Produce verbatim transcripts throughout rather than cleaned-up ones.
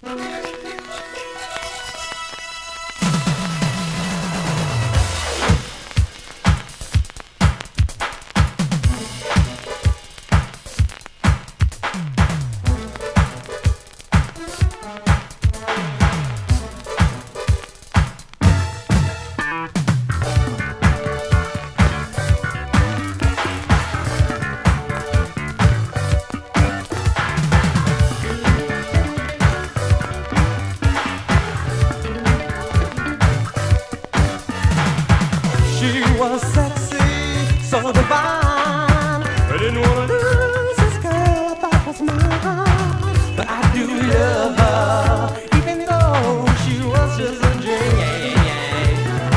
She was sexy, so divine. I didn't wanna lose this girl that was mine. But I do love her, even though she was just a dream.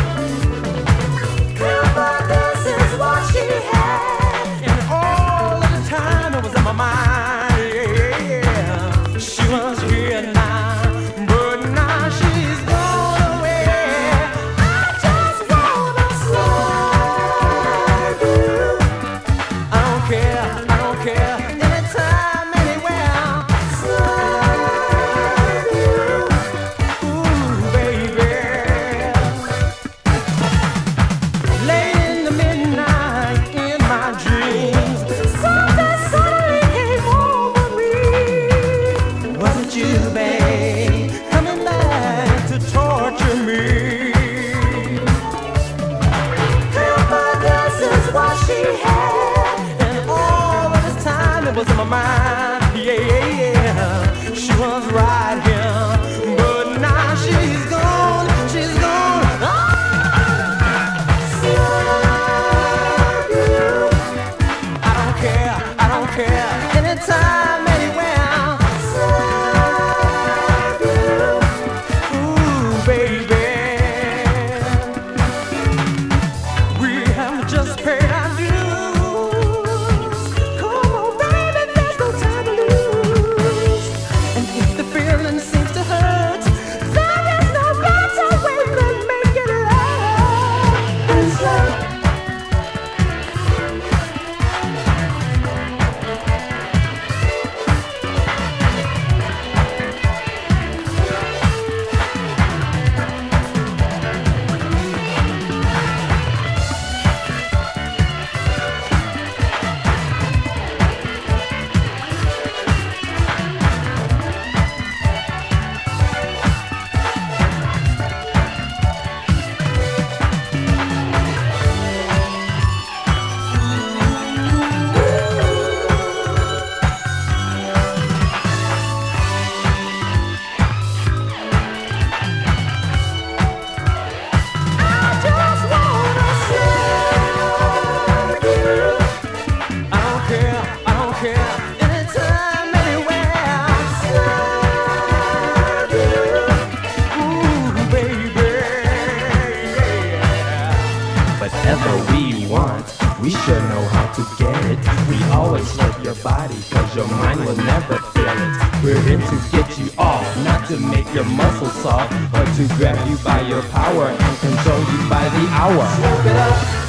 Girl, this is what she had, and all of the time it was in my mind. Yeah, she was here now, but now she's gone away. Was in my mind, yeah, yeah, yeah. She was right here, but now she's gone, she's gone. Love you. I don't care, I don't care. Anytime, anywhere. Love you. Ooh, baby. We have just paid our dues. Whatever we want, we should know how to get it. We always love your body, cause your mind will never feel it. We're in to get you off, not to make your muscles soft, but to grab you by your power and control you by the hour. Smoke it up.